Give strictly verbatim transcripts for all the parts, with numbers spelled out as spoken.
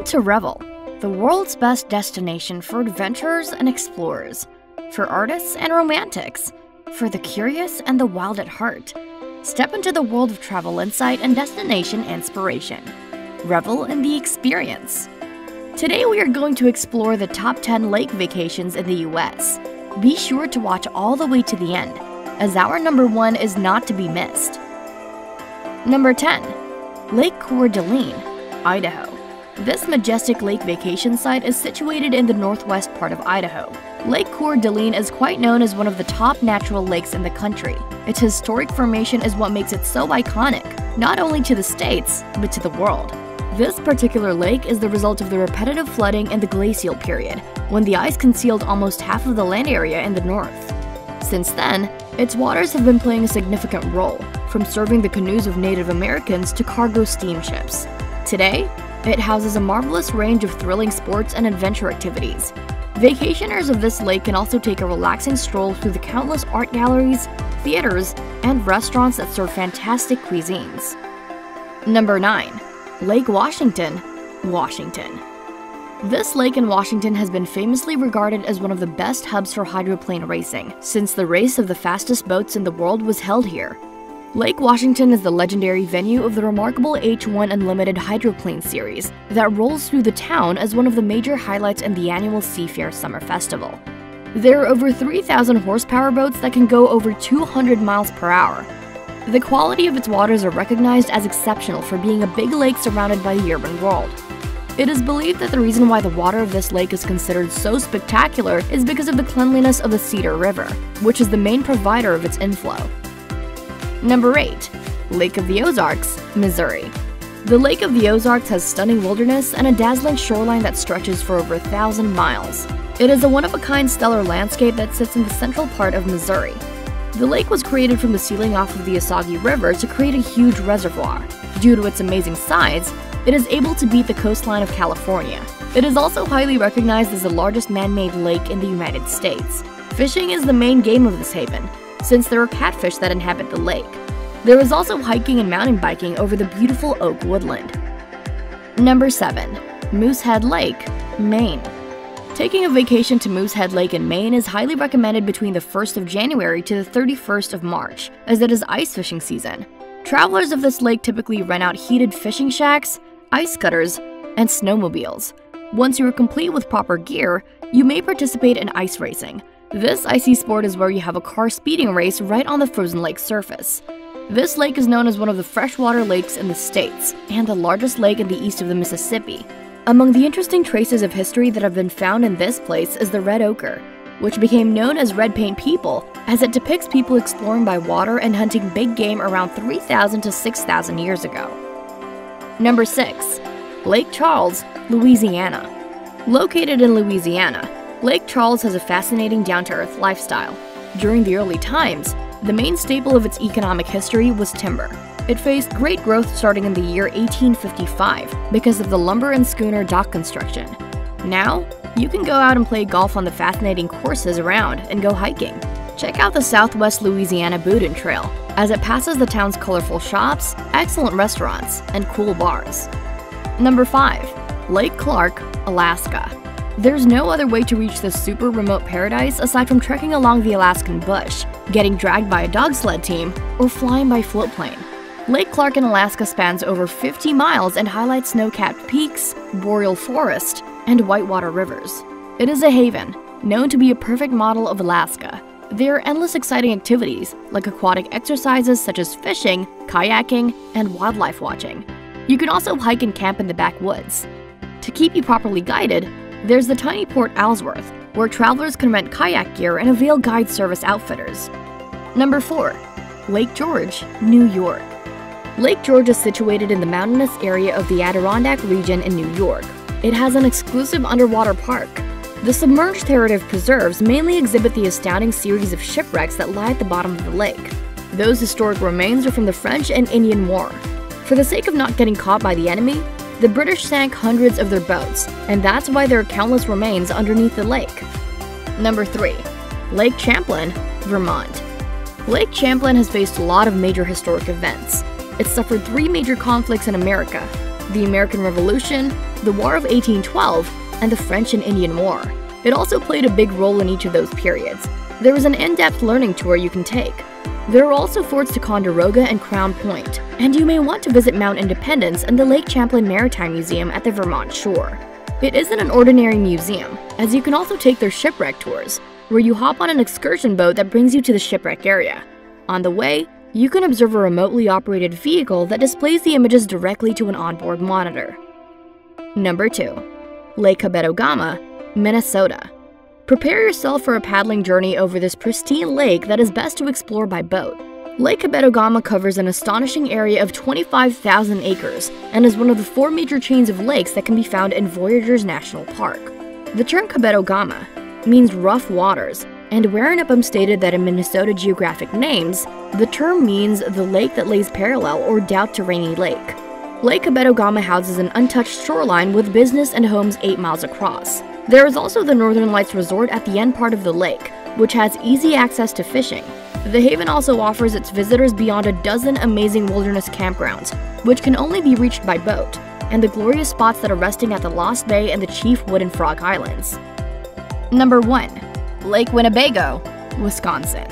to Revel, the world's best destination for adventurers and explorers, for artists and romantics, for the curious and the wild at heart. Step into the world of travel insight and destination inspiration. Revel in the experience. Today we are going to explore the top ten lake vacations in the U S. Be sure to watch all the way to the end, as our number one is not to be missed. Number ten. Lake Coeur d'Alene, Idaho. This majestic lake vacation site is situated in the northwest part of Idaho. Lake Coeur d'Alene is quite known as one of the top natural lakes in the country. Its historic formation is what makes it so iconic, not only to the States, but to the world. This particular lake is the result of the repetitive flooding in the glacial period, when the ice concealed almost half of the land area in the north. Since then, its waters have been playing a significant role, from serving the canoes of Native Americans to cargo steamships. Today, it houses a marvelous range of thrilling sports and adventure activities. Vacationers of this lake can also take a relaxing stroll through the countless art galleries, theaters, and restaurants that serve fantastic cuisines. Number nine. Lake Washington, Washington. This lake in Washington has been famously regarded as one of the best hubs for hydroplane racing, since the race of the fastest boats in the world was held here. Lake Washington is the legendary venue of the remarkable H one Unlimited hydroplane series that rolls through the town as one of the major highlights in the annual Seafair Summer Festival. There are over three thousand horsepower boats that can go over two hundred miles per hour. The quality of its waters are recognized as exceptional for being a big lake surrounded by the urban world. It is believed that the reason why the water of this lake is considered so spectacular is because of the cleanliness of the Cedar River, which is the main provider of its inflow. Number eight. Lake of the Ozarks, Missouri. The Lake of the Ozarks has stunning wilderness and a dazzling shoreline that stretches for over a thousand miles. It is a one-of-a-kind stellar landscape that sits in the central part of Missouri. The lake was created from the sealing off of the Osage River to create a huge reservoir. Due to its amazing size, it is able to beat the coastline of California. It is also highly recognized as the largest man-made lake in the United States. Fishing is the main game of this haven, since there are catfish that inhabit the lake. There is also hiking and mountain biking over the beautiful oak woodland. Number seven. Moosehead Lake, Maine. Taking a vacation to Moosehead Lake in Maine is highly recommended between the first of January to the thirty-first of March, as it is ice fishing season. Travelers of this lake typically rent out heated fishing shacks, ice cutters, and snowmobiles. Once you are complete with proper gear, you may participate in ice racing. This icy sport is where you have a car speeding race right on the frozen lake surface. This lake is known as one of the freshwater lakes in the States, and the largest lake in the east of the Mississippi. Among the interesting traces of history that have been found in this place is the red ochre, which became known as red paint people, as it depicts people exploring by water and hunting big game around three thousand to six thousand years ago. Number six. Lake Charles, Louisiana. Located in Louisiana, Lake Charles has a fascinating down-to-earth lifestyle. During the early times, the main staple of its economic history was timber. It faced great growth starting in the year eighteen fifty-five because of the lumber and schooner dock construction. Now, you can go out and play golf on the fascinating courses around and go hiking. Check out the Southwest Louisiana Boudin Trail, as it passes the town's colorful shops, excellent restaurants, and cool bars. Number five. Lake Clark, Alaska. There's no other way to reach this super remote paradise aside from trekking along the Alaskan bush, getting dragged by a dog sled team, or flying by float plane. Lake Clark in Alaska spans over fifty miles and highlights snow-capped peaks, boreal forest, and whitewater rivers. It is a haven, known to be a perfect model of Alaska. There are endless exciting activities, like aquatic exercises such as fishing, kayaking, and wildlife watching. You can also hike and camp in the backwoods. To keep you properly guided, there's the tiny Port Ellsworth, where travelers can rent kayak gear and avail guide service outfitters. Number four. Lake George, New York. Lake George is situated in the mountainous area of the Adirondack region in New York. It has an exclusive underwater park. The submerged heritage preserves mainly exhibit the astounding series of shipwrecks that lie at the bottom of the lake. Those historic remains are from the French and Indian War. For the sake of not getting caught by the enemy, the British sank hundreds of their boats, and that's why there are countless remains underneath the lake. Number three. Lake Champlain, Vermont. Lake Champlain has faced a lot of major historic events. It suffered three major conflicts in America, the American Revolution, the War of eighteen twelve, and the French and Indian War. It also played a big role in each of those periods. There is an in-depth learning tour you can take. There are also forts Ticonderoga and Crown Point, and you may want to visit Mount Independence and the Lake Champlain Maritime Museum at the Vermont shore. It isn't an ordinary museum, as you can also take their shipwreck tours, where you hop on an excursion boat that brings you to the shipwreck area. On the way, you can observe a remotely operated vehicle that displays the images directly to an onboard monitor. Number two. Lake Kabetogama, Minnesota. Prepare yourself for a paddling journey over this pristine lake that is best to explore by boat. Lake Kabetogama covers an astonishing area of twenty-five thousand acres and is one of the four major chains of lakes that can be found in Voyageurs National Park. The term Kabetogama means rough waters, and Waranuppam stated that in Minnesota Geographic Names, the term means the lake that lays parallel or down to Rainy Lake. Lake Kabetogama houses an untouched shoreline with business and homes eight miles across. There is also the Northern Lights Resort at the end part of the lake, which has easy access to fishing. The Haven also offers its visitors beyond a dozen amazing wilderness campgrounds, which can only be reached by boat, and the glorious spots that are resting at the Lost Bay and the Chief Wooden Frog Islands. Number one. Lake Winnebago, Wisconsin.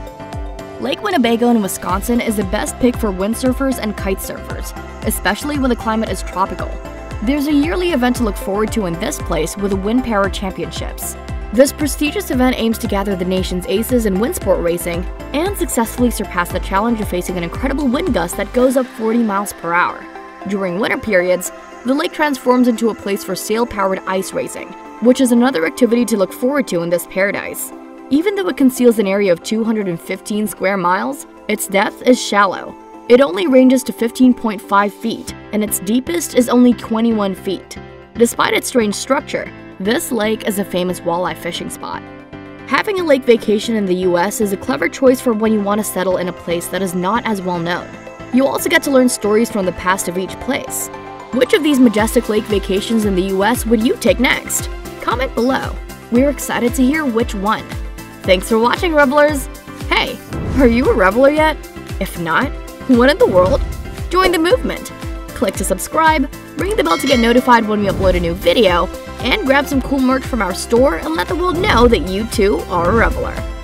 Lake Winnebago in Wisconsin is the best pick for windsurfers and kite surfers, especially when the climate is tropical. There's a yearly event to look forward to in this place with the Wind Power Championships. This prestigious event aims to gather the nation's aces in wind sport racing and successfully surpass the challenge of facing an incredible wind gust that goes up forty miles per hour. During winter periods, the lake transforms into a place for sail-powered ice racing, which is another activity to look forward to in this paradise. Even though it conceals an area of two hundred fifteen square miles, its depth is shallow. It only ranges to fifteen point five feet, and its deepest is only twenty-one feet. Despite its strange structure, this lake is a famous walleye fishing spot. Having a lake vacation in the U S is a clever choice for when you want to settle in a place that is not as well known. You also get to learn stories from the past of each place. Which of these majestic lake vacations in the U S would you take next? Comment below. We're excited to hear which one. Thanks for watching, Revelers! Hey, are you a Reveler yet? If not, what in the world? Join the movement! Click to subscribe, ring the bell to get notified when we upload a new video, and grab some cool merch from our store and let the world know that you too are a Reveler.